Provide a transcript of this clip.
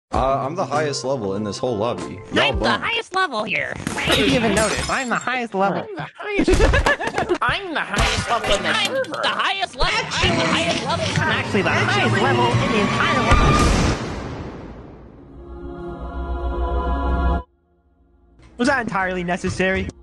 I'm the highest level in this whole lobby. I'm the highest level here. I didn't even notice. I'm the highest level. I'm the highest level in the server. I'm the highest level. I'm the highest level. I'm actually the highest level in the entire world. Was that entirely necessary?